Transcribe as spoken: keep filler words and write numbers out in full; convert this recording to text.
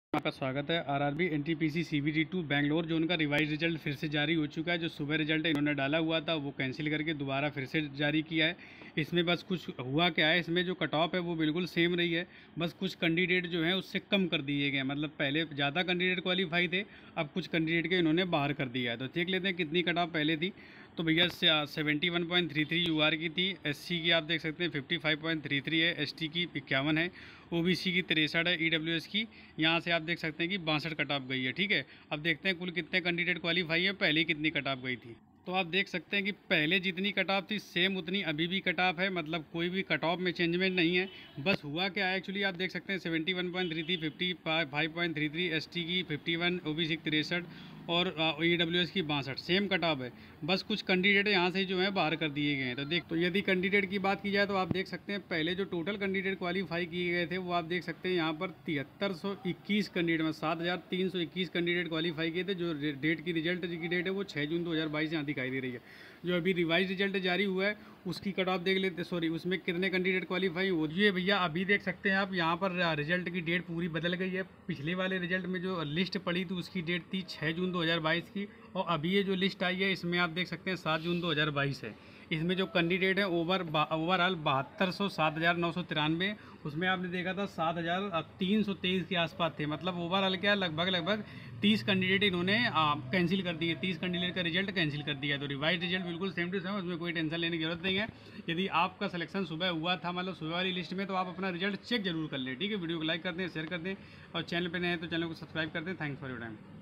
आपका स्वागत है। RRB NTPC CBT two Bangalore zone का रिवाइज रिजल्ट फिर से जारी हो चुका है। जो सुबह रिजल्ट इन्होंने डाला हुआ था वो कैंसिल करके दोबारा फिर से जारी किया है। इसमें बस कुछ हुआ क्या है, इसमें जो कट ऑफ है वो बिल्कुल सेम रही है, बस कुछ कैंडिडेट जो हैं उससे कम कर दिए गए। मतलब पहले ज़्यादा कैंडिडेट क्वालिफाई थे, अब कुछ कैंडिडेट के इन्होंने बाहर कर दिया है। तो देख लेते हैं कितनी कट ऑफ पहले थी। तो भैया seventy one point three three U R की थी। एस सी की आप देख सकते हैं fifty five point three three है, एस टी की इक्यावन है, ओ बी सी की तिरसठ है, ई डब्ल्यू एस की यहाँ से आप देख सकते हैं कि बासठ कट ऑफ गई है। ठीक है, अब देखते हैं कुल कितने कैंडिडेट क्वालिफाई है, पहले कितनी कट ऑफ गई थी। तो आप देख सकते हैं कि पहले जितनी कट ऑफ थी सेम उतनी अभी भी कट ऑफ है, मतलब कोई भी कट ऑफ में चेंजमेंट नहीं है। बस हुआ क्या है एक्चुअली, आप देख सकते हैं seventy one point three three, fifty five point three three, S T की fifty one, O B C की तिरसठ और ई डब्ल्यू एस की बासठ, सेम कट ऑफ है। बस कुछ कैंडिडेट यहाँ से जो है बाहर कर दिए गए हैं। तो देख तो यदि कैंडिडेट की बात की जाए तो आप देख सकते हैं पहले जो टोटल कैंडिडेट क्वालिफाई किए गए थे वो आप देख सकते हैं यहाँ पर तिहत्तर सौ इक्कीस कैंडिडेट में सात हज़ार तीन सौ इक्कीस कैंडिडेट क्वालिफाई किए थे। जो डेट की रिजल्ट की डेट है वो छः जून दो हज़ार बाईस यहाँ दिखाई दे रही है। जो अभी रिवाइज रिजल्ट जारी हुआ है उसकी कट ऑफ देख लेते, सॉरी उसमें कितने कैंडिडेट क्वालिफाई हो। ये भैया अभी देख सकते हैं आप यहाँ पर रिजल्ट की डेट पूरी बदल गई है। पिछले वाले रिजल्ट में जो लिस्ट पड़ी थी उसकी डेट थी छः जून दो हज़ार बाईस की, और अभी ये जो लिस्ट आई है इसमें आप देख सकते हैं सात जून दो हज़ार बाईस है। इसमें जो कैंडिडेट है ओवर ओवरऑल बहत्तर सौ सात हज़ार नौ सौ तिरानवे, उसमें आपने देखा था सात हज़ार तीन सौ तेईस के आसपास थे। मतलब ओवरऑल क्या लगभग लगभग तीस कैंडिडेट इन्होंने कैंसिल कर दिए, तीस कैंडिडेट का रिजल्ट कैंसिल कर दिया है। तो रिवाइज रिजल्ट बिल्कुल सेम टू सेम, उसमें कोई टेंशन लेने की जरूरत नहीं है। यदि आपका सिलेक्शन सुबह हुआ था, मतलब सुबह वाली लिस्ट में, तो आप अपना रिजल्ट चेक जरूर कर लें। ठीक है, वीडियो को लाइक कर दें, शेयर कर दें, और चैनल पर नए हैं तो चैनल को सब्सक्राइब कर दें। Thanks for your time.